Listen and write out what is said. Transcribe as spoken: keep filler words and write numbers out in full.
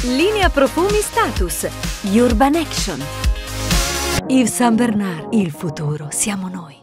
Linea profumi Status. Urban Action. Yves Saint Bernard, il futuro siamo noi.